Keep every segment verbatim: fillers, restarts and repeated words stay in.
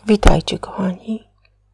Witajcie, kochani.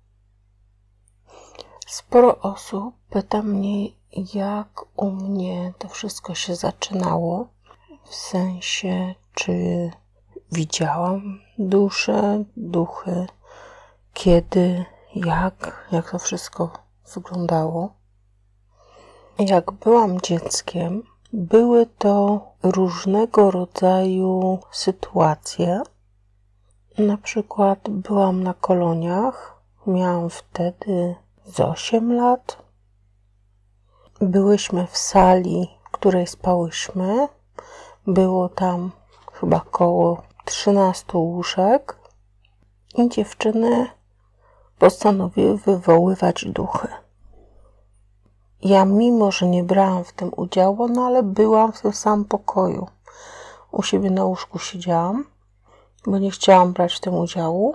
Sporo osób pyta mnie, jak u mnie to wszystko się zaczynało. W sensie, czy widziałam dusze, duchy, kiedy, jak, jak to wszystko wyglądało. Jak byłam dzieckiem, były to różnego rodzaju sytuacje. Na przykład byłam na koloniach, miałam wtedy z osiem lat. Byłyśmy w sali, w której spałyśmy. Było tam chyba koło trzynastu łóżek i dziewczyny postanowiły wywoływać duchy. Ja mimo, że nie brałam w tym udziału, no ale byłam w tym samym pokoju. U siebie na łóżku siedziałam, bo nie chciałam brać w tym udziału.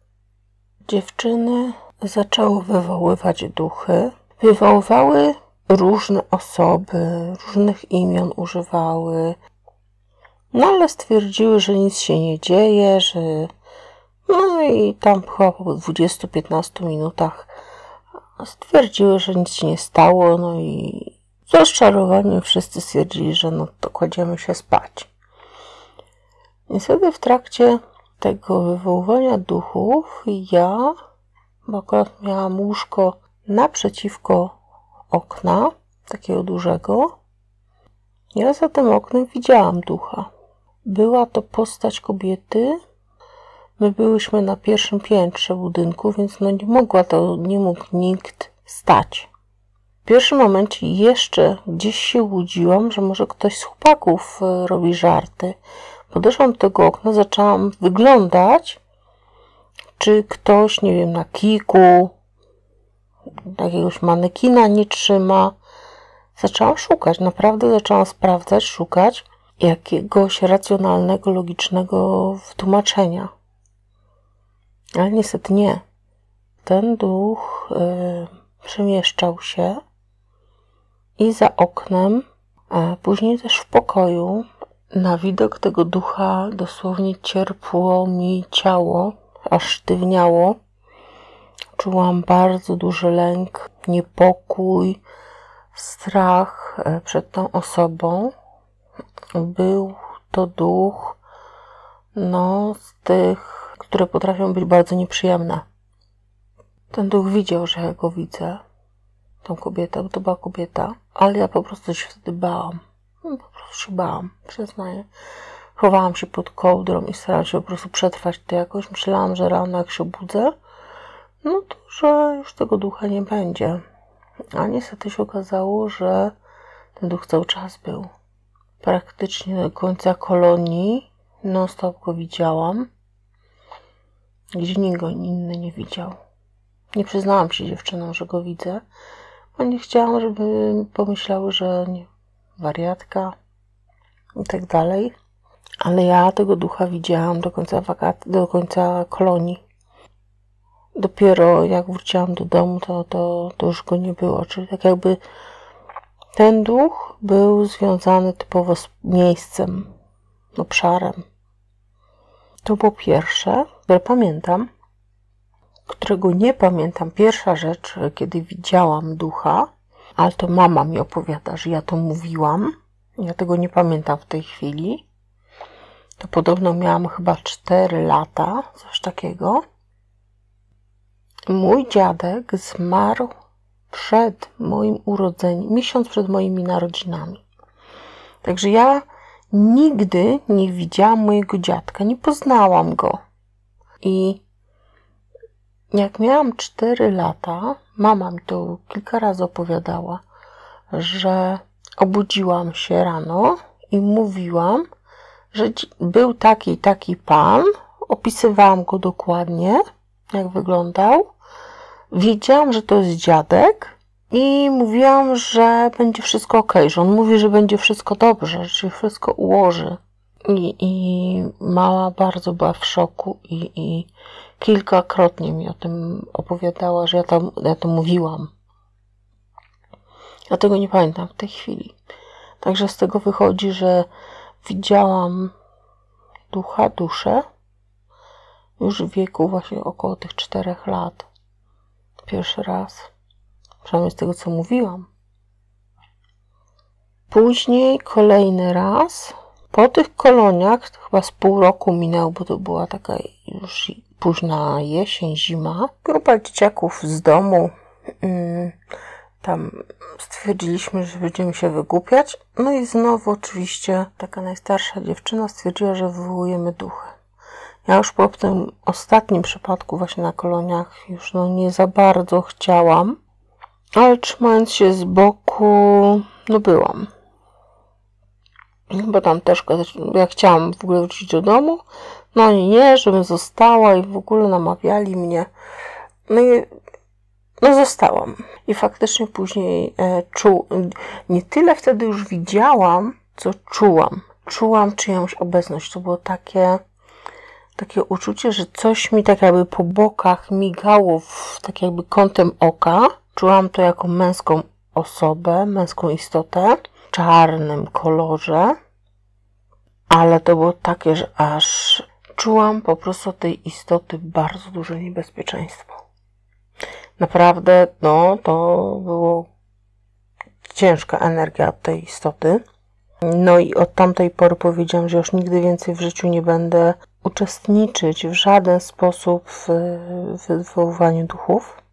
Dziewczyny zaczęły wywoływać duchy. Wywoływały różne osoby, różnych imion używały. No ale stwierdziły, że nic się nie dzieje, że... No i tam chyba po dwudziestu piętnastu minutach stwierdziły, że nic się nie stało. No i z rozczarowaniem wszyscy stwierdzili, że no to kładziemy się spać. Niestety w trakcie tego wywoływania duchów ja, bo akurat miałam łóżko naprzeciwko okna, takiego dużego, ja za tym oknem widziałam ducha. Była to postać kobiety. My byłyśmy na pierwszym piętrze budynku, więc no nie mogła to, nie mógł nikt stać. W pierwszym momencie jeszcze gdzieś się łudziłam, że może ktoś z chłopaków robi żarty. Podeszłam do tego okna, zaczęłam wyglądać, czy ktoś, nie wiem, na kijku jakiegoś manekina nie trzyma. Zaczęłam szukać, naprawdę zaczęłam sprawdzać, szukać jakiegoś racjonalnego, logicznego wytłumaczenia. Ale niestety nie. Ten duch yy, przemieszczał się i za oknem, a później też w pokoju. Na widok tego ducha dosłownie cierpło mi ciało, aż sztywniało. Czułam bardzo duży lęk, niepokój, strach przed tą osobą. Był to duch, no, z tych, które potrafią być bardzo nieprzyjemne. Ten duch widział, że ja go widzę, tą kobietę, bo to była kobieta, ale ja po prostu się wtedy bałam. Po prostu się bałam, przyznaję. Chowałam się pod kołdrą i starałam się po prostu przetrwać to jakoś. Myślałam, że rano jak się budzę, no to, że już tego ducha nie będzie. A niestety się okazało, że ten duch cały czas był. Praktycznie do końca kolonii non stop go widziałam, gdzie nikt inny nie widział. Nie przyznałam się dziewczynom, że go widzę, bo nie chciałam, żeby pomyślały, że nie, wariatka i tak dalej. Ale ja tego ducha widziałam do końca wakacji, do końca kolonii. Dopiero jak wróciłam do domu, to, to, to już go nie było. Czyli tak jakby ten duch był związany typowo z miejscem, obszarem. To było pierwsze, które pamiętam. Którego nie pamiętam. Pierwsza rzecz, kiedy widziałam ducha, ale to mama mi opowiada, że ja to mówiłam. Ja tego nie pamiętam w tej chwili. To podobno miałam chyba cztery lata, coś takiego. Mój dziadek zmarł przed moim urodzeniem, miesiąc przed moimi narodzinami. Także ja nigdy nie widziałam mojego dziadka, nie poznałam go. I jak miałam cztery lata, mama mi to kilka razy opowiadała, że obudziłam się rano i mówiłam, że był taki taki pan, opisywałam go dokładnie, jak wyglądał. Wiedziałam, że to jest dziadek i mówiłam, że będzie wszystko ok, że on mówi, że będzie wszystko dobrze, że się wszystko ułoży. I, i mama bardzo była w szoku i, i kilkakrotnie mi o tym opowiadała, że ja to, ja to mówiłam. Ja tego nie pamiętam w tej chwili. Także z tego wychodzi, że widziałam ducha, duszę. już w wieku właśnie około tych czterech lat. Pierwszy raz. Przynajmniej z tego, co mówiłam. Później kolejny raz. Po tych koloniach, to chyba z pół roku minęło, bo to była taka już późna jesień, zima. Grupa dzieciaków z domu. Hmm, tam stwierdziliśmy, że będziemy się wygłupiać. No i znowu oczywiście taka najstarsza dziewczyna stwierdziła, że wywołujemy duchy. Ja już po tym ostatnim przypadku właśnie na koloniach już no nie za bardzo chciałam, ale trzymając się z boku, no byłam. Bo tam też ja chciałam w ogóle wrócić do domu, no oni nie, żebym została i w ogóle namawiali mnie. No i no zostałam. I faktycznie później e, czu, nie tyle wtedy już widziałam, co czułam. Czułam czyjąś obecność. To było takie, takie uczucie, że coś mi tak jakby po bokach migało w, tak jakby kątem oka. Czułam to jako męską osobę, męską istotę w czarnym kolorze. Ale to było takie, że aż czułam po prostu od tej istoty bardzo duże niebezpieczeństwo. Naprawdę, no, to było ciężka energia od tej istoty. No i od tamtej pory powiedziałam, że już nigdy więcej w życiu nie będę uczestniczyć w żaden sposób w, w wywoływaniu duchów.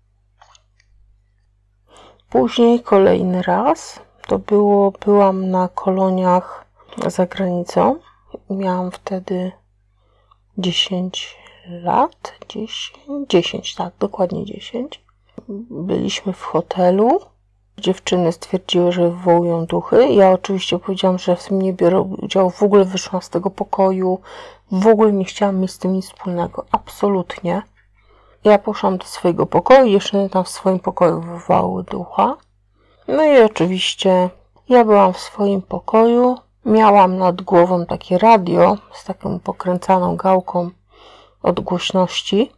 Później kolejny raz, to było, byłam na koloniach za granicą. Miałam wtedy dziesięć lat, dziesięć, dziesięć, tak, dokładnie dziesięć. Byliśmy w hotelu. Dziewczyny stwierdziły, że wywołują duchy. Ja oczywiście powiedziałam, że w tym nie biorę udziału. W ogóle wyszłam z tego pokoju. W ogóle nie chciałam mieć z tym nic wspólnego. Absolutnie. Ja poszłam do swojego pokoju. Jeszcze tam w swoim pokoju wywołały ducha. No i oczywiście ja byłam w swoim pokoju. Miałam nad głową takie radio z taką pokręcaną gałką od głośności.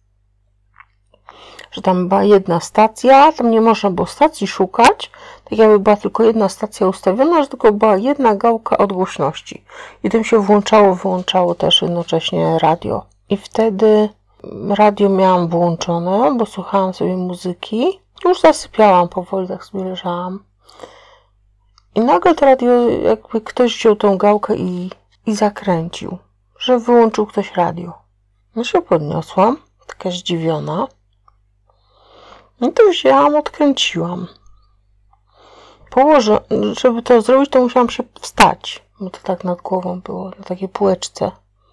Że tam była jedna stacja, tam nie można było stacji szukać, tak jakby była tylko jedna stacja ustawiona, że tylko była jedna gałka od głośności. I tym się włączało, wyłączało też jednocześnie radio. I wtedy radio miałam włączone, bo słuchałam sobie muzyki. Już zasypiałam powoli, tak sobie leżałam. I nagle to radio, jakby ktoś wziął tą gałkę i, i zakręcił, że wyłączył ktoś radio. No się podniosłam, taka zdziwiona. No to wzięłam, odkręciłam. Położę, żeby to zrobić, to musiałam się wstać, bo to tak nad głową było, na takiej półeczce.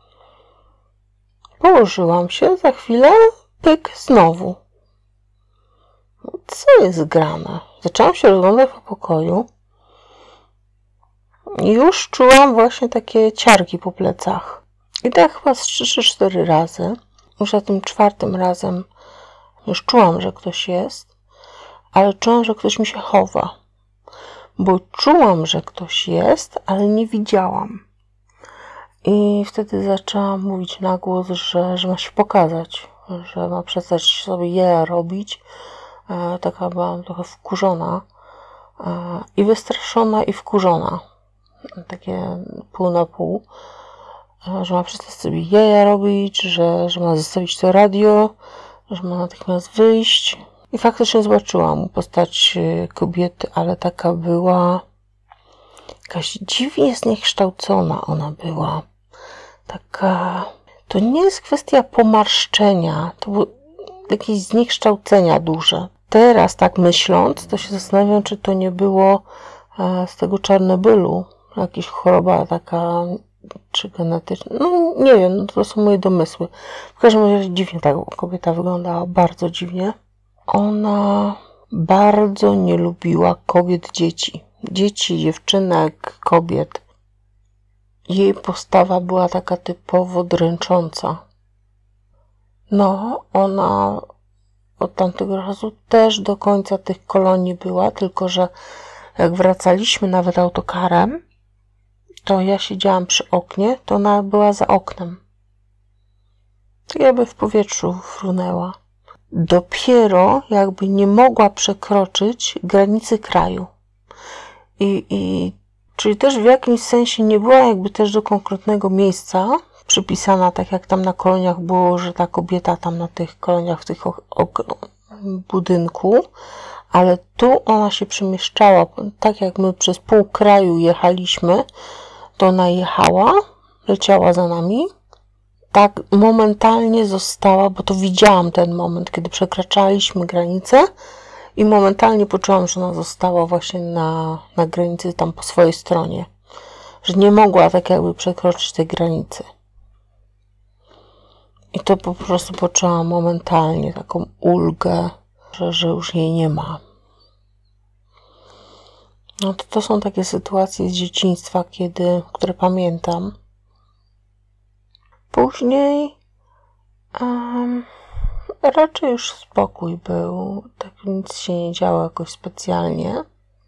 Położyłam się, za chwilę pyk znowu. Co jest grane? Zaczęłam się rozglądać po pokoju i już czułam właśnie takie ciarki po plecach. I tak chyba z trzy czy cztery razy. Już za tym czwartym razem już czułam, że ktoś jest, ale czułam, że ktoś mi się chowa. Bo czułam, że ktoś jest, ale nie widziałam. I wtedy zaczęłam mówić na głos, że, że ma się pokazać, że ma przestać sobie je robić. E, taka byłam trochę wkurzona e, i wystraszona i wkurzona. Takie pół na pół. E, że ma przestać sobie je robić, że, że ma zostawić to radio, że ma natychmiast wyjść. I faktycznie zobaczyłam postać kobiety, ale taka była jakaś dziwnie zniekształcona ona była. Taka... To nie jest kwestia pomarszczenia, to było jakieś zniekształcenia duże. Teraz tak myśląc, to się zastanawiam, czy to nie było z tego Czarnobylu. Jakaś choroba taka, czy genetyczna. No nie wiem, no to są moje domysły. W każdym razie dziwnie ta kobieta wyglądała, bardzo dziwnie. Ona bardzo nie lubiła kobiet, dzieci. Dzieci, dziewczynek, kobiet. Jej postawa była taka typowo dręcząca. No, ona od tamtego razu też do końca tych kolonii była, tylko że jak wracaliśmy nawet autokarem, to ja siedziałam przy oknie, to ona była za oknem. Tak jakby w powietrzu frunęła. Dopiero jakby nie mogła przekroczyć granicy kraju. I, i czyli też w jakimś sensie nie była jakby też do konkretnego miejsca przypisana, tak jak tam na koloniach było, że ta kobieta tam na tych koloniach w tych budynku, ale tu ona się przemieszczała, tak jak my przez pół kraju jechaliśmy, to ona jechała, leciała za nami, tak momentalnie została, bo to widziałam ten moment, kiedy przekraczaliśmy granicę i momentalnie poczułam, że ona została właśnie na, na granicy tam po swojej stronie, że nie mogła tak jakby przekroczyć tej granicy. I to po prostu poczułam momentalnie taką ulgę, że, że już jej nie ma. No to, to są takie sytuacje z dzieciństwa, kiedy, które pamiętam. Później um, raczej już spokój był, tak nic się nie działo jakoś specjalnie.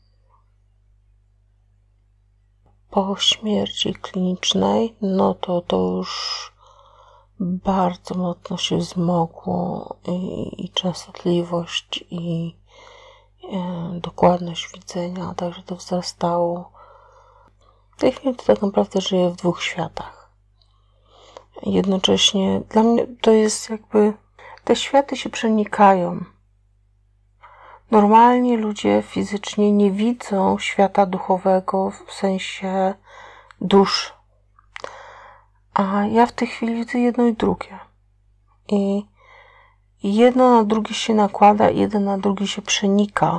Po śmierci klinicznej, no to to już bardzo mocno się wzmogło i, i częstotliwość i e, dokładność widzenia, także to wzrastało. W tej chwili to tak naprawdę żyję w dwóch światach. Jednocześnie dla mnie to jest jakby, te światy się przenikają. Normalnie ludzie fizycznie nie widzą świata duchowego w sensie dusz. A ja w tej chwili widzę jedno i drugie. I jedno na drugie się nakłada, jeden na drugi się przenika.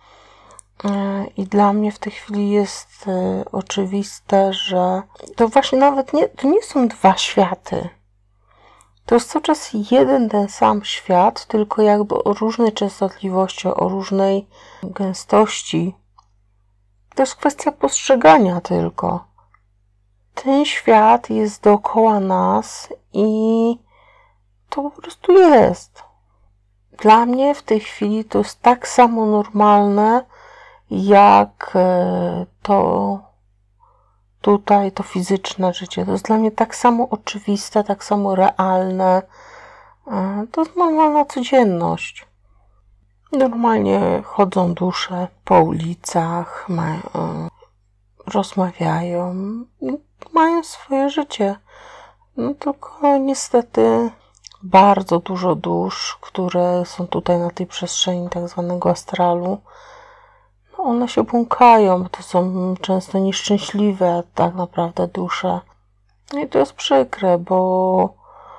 I dla mnie w tej chwili jest oczywiste, że to właśnie nawet nie, to nie są dwa światy. To jest cały czas jeden ten sam świat, tylko jakby o różnej częstotliwości, o różnej gęstości. To jest kwestia postrzegania tylko. Ten świat jest dookoła nas i to po prostu jest. Dla mnie w tej chwili to jest tak samo normalne, jak to tutaj, to fizyczne życie. To jest dla mnie tak samo oczywiste, tak samo realne. To jest normalna codzienność. Normalnie chodzą dusze po ulicach, mają, rozmawiają, mają swoje życie. No tylko niestety bardzo dużo dusz, które są tutaj na tej przestrzeni tak zwanego astralu, no one się błąkają, bo to są często nieszczęśliwe tak naprawdę dusze. No i to jest przykre, bo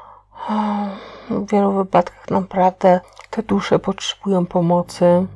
w wielu wypadkach naprawdę te dusze potrzebują pomocy.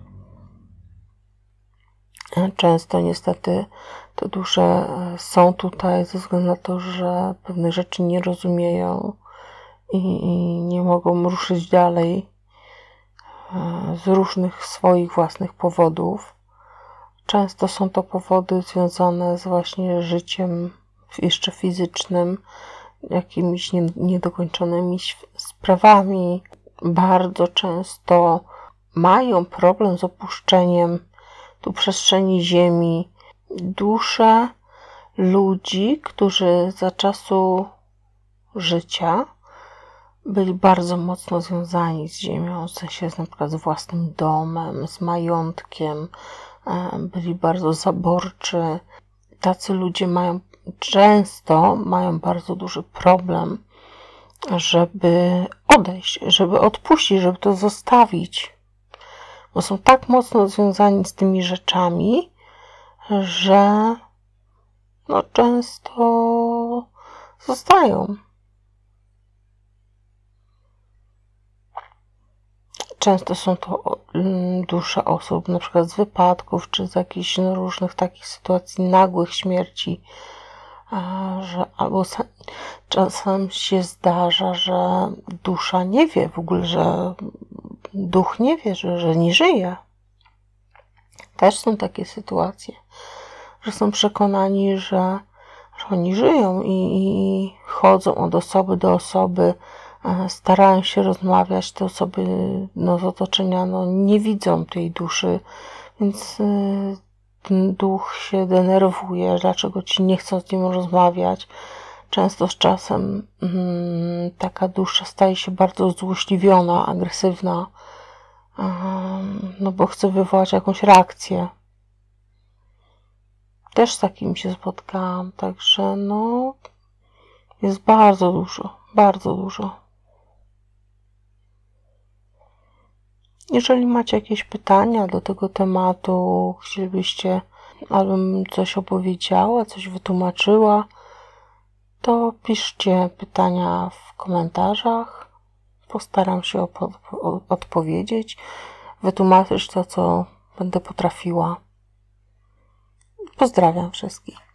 Często niestety te dusze są tutaj ze względu na to, że pewnych rzeczy nie rozumieją i, i nie mogą ruszyć dalej z różnych swoich własnych powodów. Często są to powody związane z właśnie życiem jeszcze fizycznym, jakimiś niedokończonymi sprawami. Bardzo często mają problem z opuszczeniem tu przestrzeni Ziemi. Dusze ludzi, którzy za czasu życia byli bardzo mocno związani z ziemią, w sensie na przykład z własnym domem, z majątkiem, byli bardzo zaborczy. Tacy ludzie mają często mają bardzo duży problem, żeby odejść, żeby odpuścić, żeby to zostawić. Bo są tak mocno związani z tymi rzeczami, że no często zostają. Często są to dusze osób, na przykład z wypadków, czy z jakichś no, różnych takich sytuacji nagłych śmierci, że albo czasem się zdarza, że dusza nie wie w ogóle, że duch nie wie, że, że nie żyje. Też są takie sytuacje, że są przekonani, że, że oni żyją i, i chodzą od osoby do osoby, starają się rozmawiać, te osoby no, z otoczenia no, nie widzą tej duszy, więc y, ten duch się denerwuje, dlaczego ci nie chcą z nim rozmawiać. Często z czasem y, taka dusza staje się bardzo złośliwiona, agresywna, y, no bo chce wywołać jakąś reakcję. Też z takim się spotkałam, także no Jest bardzo dużo, bardzo dużo. Jeżeli macie jakieś pytania do tego tematu, chcielibyście, abym coś opowiedziała, coś wytłumaczyła, to piszcie pytania w komentarzach. Postaram się odpowiedzieć, wytłumaczyć to, co będę potrafiła. Pozdrawiam wszystkich.